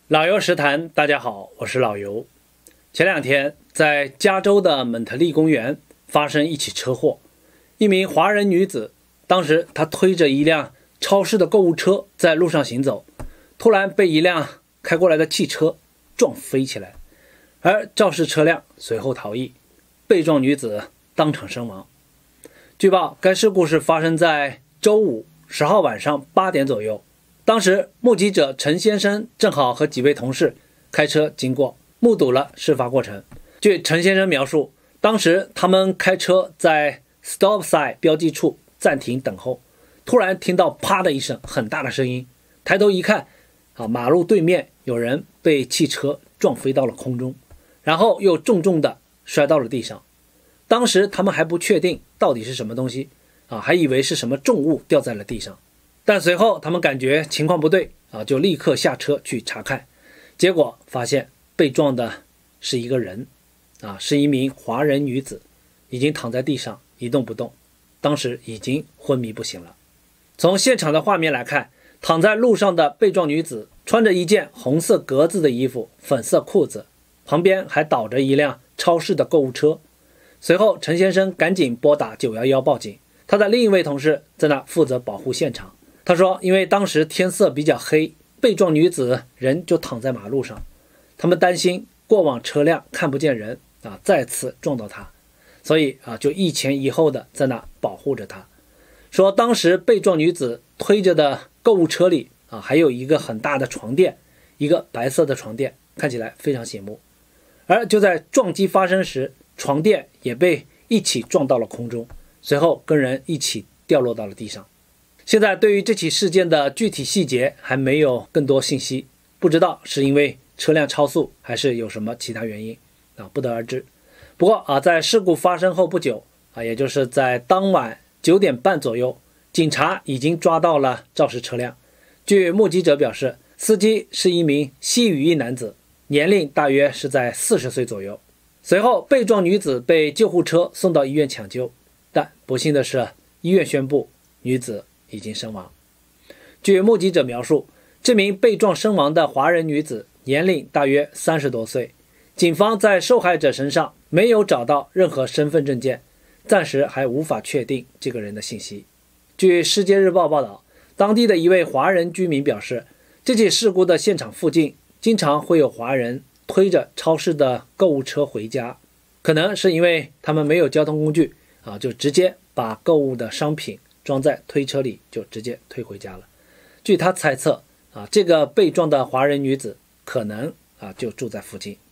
老游实谈，大家好，我是老游。前两天在加州的蒙特利公园发生一起车祸，一名华人女子，当时她推着一辆超市的购物车在路上行走，突然被一辆开过来的汽车撞飞起来，而肇事车辆随后逃逸，被撞女子当场身亡。据报，该事故是发生在周五10号晚上8点左右。当时目击者陈先生正好和几位同事开车经过，目睹了事发过程。据陈先生描述，当时他们开车在 stop sign 标记处暂停等候，突然听到啪的一声很大的声音，抬头一看，马路对面有人被汽车撞飞到了空中，然后又重重的摔到了地上。当时他们还不确定到底是什么东西，还以为是什么重物掉在了地上。但随后他们感觉情况不对，就立刻下车去查看，结果发现被撞的是一个人，是一名华人女子，已经躺在地上一动不动，当时已经昏迷不醒了。从现场的画面来看，躺在路上的被撞女子穿着一件红色格子的衣服，粉色裤子，旁边还倒着一辆超市的购物车。随后陈先生赶紧拨打911报警，他的另一位同事在那负责保护现场。他说，因为当时天色比较黑，被撞女子人就躺在马路上，他们担心过往车辆看不见人，再次撞到她，所以就一前一后的在那保护着她。说当时被撞女子推着的购物车里还有一个很大的床垫，一个白色的床垫，看起来非常醒目。而就在撞击发生时，床垫也被一起撞到了空中，随后跟人一起掉落到了地上。现在对于这起事件的具体细节还没有更多信息，不知道是因为车辆超速还是有什么其他原因，不得而知。不过在事故发生后不久，也就是在当晚9点半左右，警察已经抓到了肇事车辆。据目击者表示，司机是一名西语裔男子，年龄大约是在40岁左右。随后被撞女子被救护车送到医院抢救，但不幸的是，医院宣布女子已经身亡。据目击者描述，这名被撞身亡的华人女子年龄大约30多岁，警方在受害者身上没有找到任何身份证件，暂时还无法确定这个人的信息。据世界日报报道，当地的一位华人居民表示，这起事故的现场附近经常会有华人推着超市的购物车回家，可能是因为他们没有交通工具，就直接把购物的商品装在推车里就直接推回家了。据他猜测，这个被撞的华人女子可能就住在附近。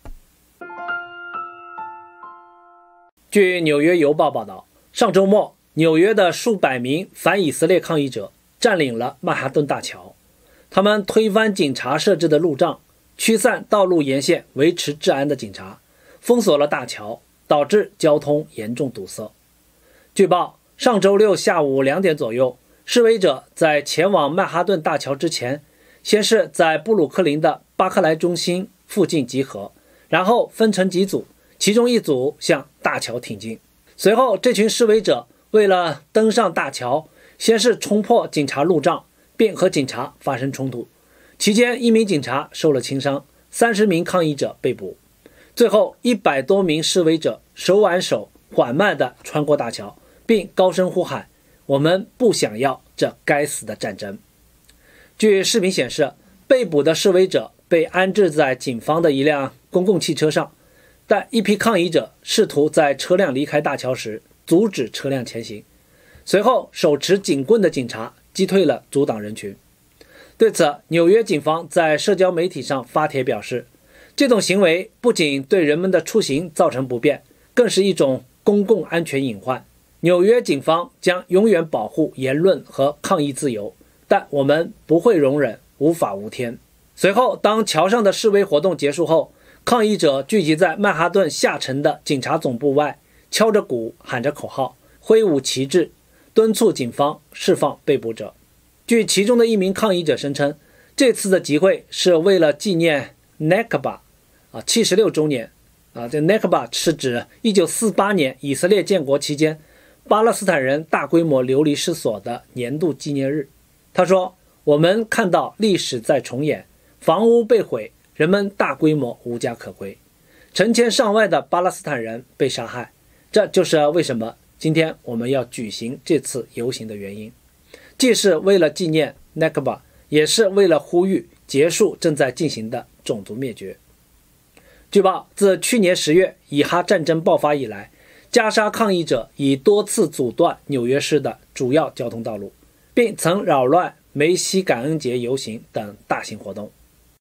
据纽约邮报报道，上周末纽约的数百名反以色列抗议者占领了曼哈顿大桥，他们推翻警察设置的路障，驱散道路沿线维持治安的警察，封锁了大桥，导致交通严重堵塞。据报，上周六下午2点左右，示威者在前往曼哈顿大桥之前，先是在布鲁克林的巴克莱中心附近集合，然后分成几组，其中一组向大桥挺进。随后这群示威者为了登上大桥，先是冲破警察路障，并和警察发生冲突，期间1名警察受了轻伤，30名抗议者被捕。最后100多名示威者手挽手缓慢地穿过大桥，并高声呼喊，我们不想要这该死的战争。据视频显示，被捕的示威者被安置在警方的一辆公共汽车上，但一批抗议者试图在车辆离开大桥时阻止车辆前行，随后手持警棍的警察击退了阻挡人群。对此，纽约警方在社交媒体上发帖表示，这种行为不仅对人们的出行造成不便，更是一种公共安全隐患。纽约警方将永远保护言论和抗议自由，但我们不会容忍无法无天。随后，当桥上的示威活动结束后，抗议者聚集在曼哈顿下城的警察总部外，敲着鼓，喊着口号，挥舞旗帜，敦促警方释放被捕者。据其中的一名抗议者声称，这次的集会是为了纪念 Nakba 76周年。这 Nakba 是指1948年以色列建国期间巴勒斯坦人大规模流离失所的年度纪念日。他说，我们看到历史在重演，房屋被毁， 人们大规模无家可归，成千上万的巴勒斯坦人被杀害。这就是为什么今天我们要举行这次游行的原因，既是为了纪念 Nakba， 也是为了呼吁结束正在进行的种族灭绝。据报，自去年10月以哈战争爆发以来，加沙抗议者已多次阻断纽约市的主要交通道路，并曾扰乱梅西感恩节游行等大型活动。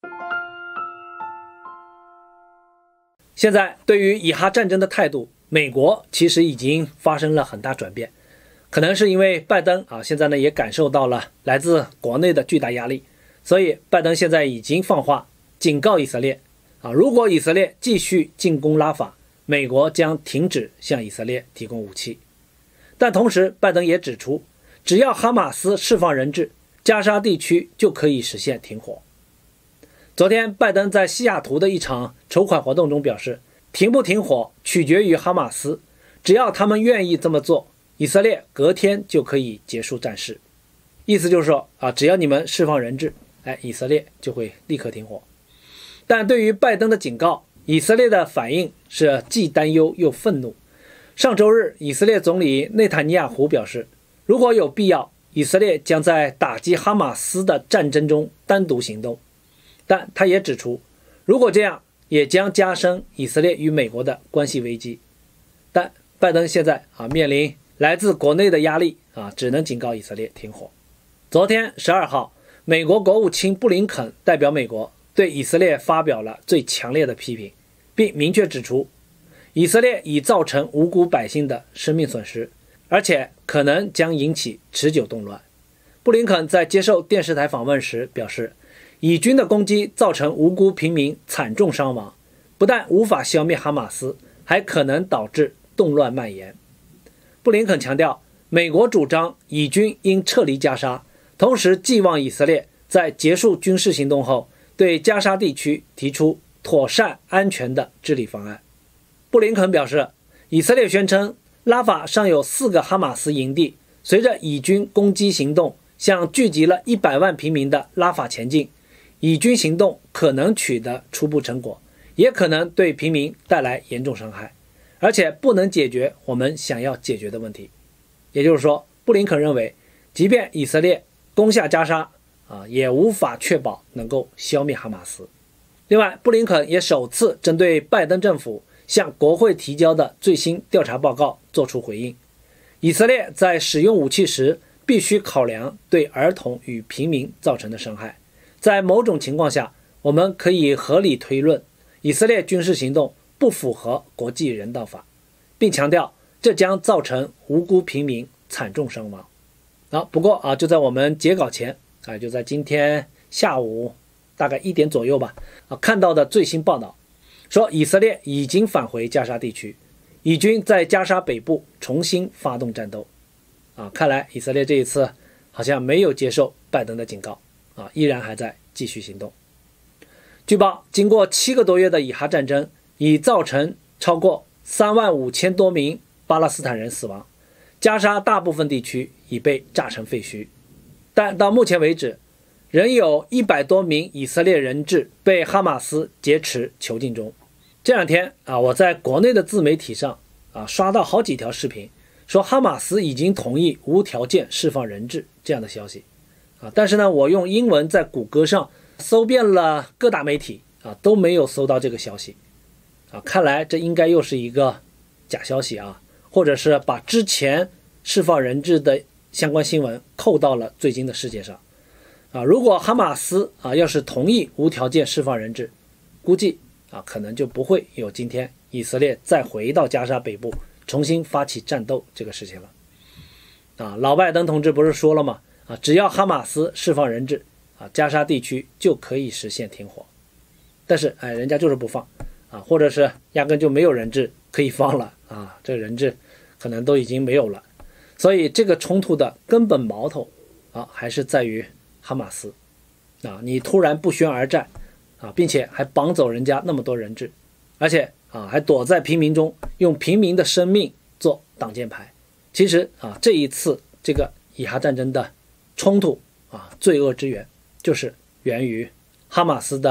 现在对于以哈战争的态度，美国其实已经发生了很大转变，可能是因为拜登现在呢也感受到了来自国内的巨大压力，所以拜登现在已经放话警告以色列如果以色列继续进攻拉法，美国将停止向以色列提供武器。但同时拜登也指出，只要哈马斯释放人质，加沙地区就可以实现停火。昨天拜登在西雅图的一场筹款活动中表示，停不停火取决于哈马斯，只要他们愿意这么做，以色列隔天就可以结束战事。意思就是说只要你们释放人质，以色列就会立刻停火。但对于拜登的警告，以色列的反应是既担忧又愤怒。上周日，以色列总理内塔尼亚胡表示，如果有必要，以色列将在打击哈马斯的战争中单独行动。但他也指出，如果这样，也将加深以色列与美国的关系危机。但拜登现在面临来自国内的压力只能警告以色列停火。昨天12号，美国国务卿布林肯代表美国对以色列发表了最强烈的批评，并明确指出，以色列已造成无辜百姓的生命损失，而且可能将引起持久动乱。布林肯在接受电视台访问时表示，以军的攻击造成无辜平民惨重伤亡，不但无法消灭哈马斯，还可能导致动乱蔓延。布林肯强调，美国主张以军应撤离加沙，同时寄望以色列在结束军事行动后，对加沙地区提出妥善安全的治理方案。布林肯表示，以色列宣称拉法尚有4个哈马斯营地，随着以军攻击行动向聚集了100万平民的拉法前进，以军行动可能取得初步成果，也可能对平民带来严重伤害，而且不能解决我们想要解决的问题。也就是说，布林肯认为，即便以色列攻下加沙也无法确保能够消灭哈马斯。另外，布林肯也首次针对拜登政府向国会提交的最新调查报告作出回应。以色列在使用武器时必须考量对儿童与平民造成的伤害。在某种情况下，我们可以合理推论，以色列军事行动不符合国际人道法，并强调这将造成无辜平民惨重伤亡。不过就在我们截稿前就在今天下午大概1点左右吧看到的最新报道说，以色列已经返回加沙地区，以军在加沙北部重新发动战斗看来以色列这一次好像没有接受拜登的警告依然还在继续行动。据报，经过7个多月的以哈战争已造成超过35000多名巴勒斯坦人死亡，加沙大部分地区已被炸成废墟。但到目前为止，仍有100多名以色列人质被哈马斯劫持囚禁中。这两天我在国内的自媒体上刷到好几条视频，说哈马斯已经同意无条件释放人质这样的消息但是呢，我用英文在谷歌上搜遍了各大媒体都没有搜到这个消息看来这应该又是一个假消息或者是把之前释放人质的相关新闻扣到了最近的事件上如果哈马斯要是同意无条件释放人质，估计可能就不会有今天以色列再回到加沙北部重新发起战斗这个事情了老拜登同志不是说了吗只要哈马斯释放人质加沙地区就可以实现停火。但是人家就是不放或者是压根就没有人质可以放了这个人质可能都已经没有了。所以这个冲突的根本矛头还是在于哈马斯你突然不宣而战并且还绑走人家那么多人质，而且还躲在平民中，用平民的生命做挡箭牌。其实这一次这个以哈战争的冲突罪恶之源就是源于哈马斯的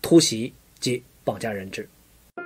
突袭及绑架人质。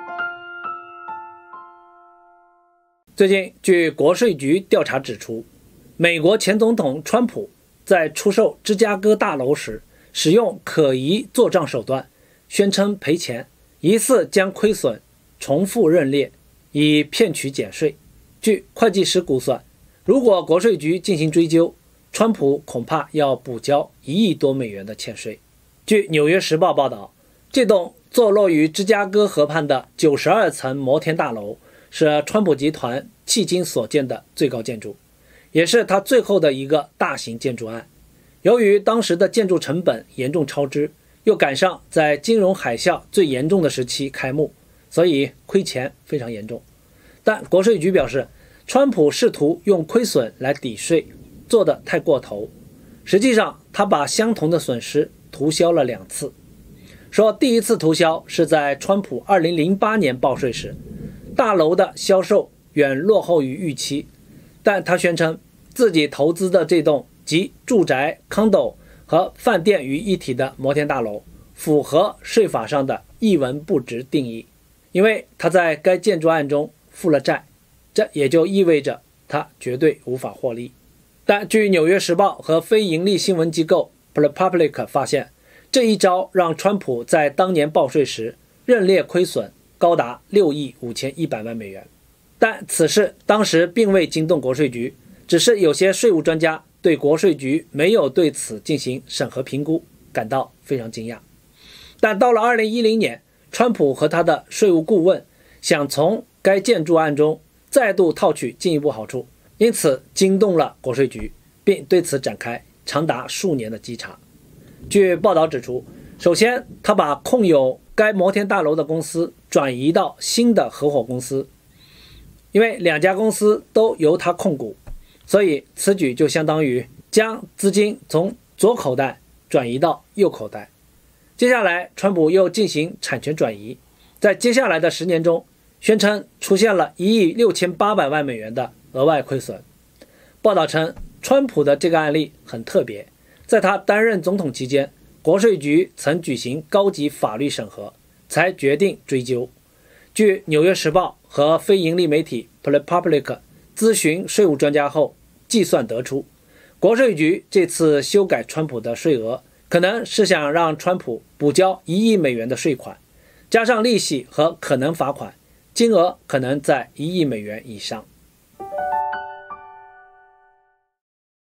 最近，据国税局调查指出，美国前总统川普在出售芝加哥大楼时，使用可疑做账手段，宣称赔钱，疑似将亏损重复认列，以骗取减税。据会计师估算，如果国税局进行追究，川普恐怕要补交1亿多美元的欠税。据《纽约时报》报道，这栋坐落于芝加哥河畔的92层摩天大楼是川普集团迄今所见的最高建筑，也是他最后的一个大型建筑案。由于当时的建筑成本严重超支，又赶上在金融海啸最严重的时期开幕，所以亏钱非常严重。但国税局表示，川普试图用亏损来抵税，做得太过头。实际上，他把相同的损失涂销了2次。说第一次涂销是在川普2008年报税时，大楼的销售远落后于预期，但他宣称自己投资的这栋集住宅、condo 和饭店于一体的摩天大楼符合税法上的一文不值定义，因为他在该建筑案中负了债，这也就意味着他绝对无法获利。但据《纽约时报》和非盈利新闻机构 ProPublica 发现，这一招让川普在当年报税时认列亏损高达6亿5100万美元。但此事当时并未惊动国税局，只是有些税务专家对国税局没有对此进行审核评估感到非常惊讶。但到了2010年，川普和他的税务顾问想从该建筑案中再度套取进一步好处，因此惊动了国税局，并对此展开长达数年的稽查。据报道指出，首先他把控有该摩天大楼的公司转移到新的合伙公司，因为2家公司都由他控股，所以此举就相当于将资金从左口袋转移到右口袋。接下来川普又进行产权转移，在接下来的10年中宣称出现了1亿6800万美元的额外亏损。报道称，川普的这个案例很特别，在他担任总统期间，国税局曾举行高级法律审核，才决定追究。据《纽约时报》和非盈利媒体 ProPublica 咨询税务专家后计算得出，国税局这次修改川普的税额，可能是想让川普补交1亿美元的税款，加上利息和可能罚款，金额可能在1亿美元以上。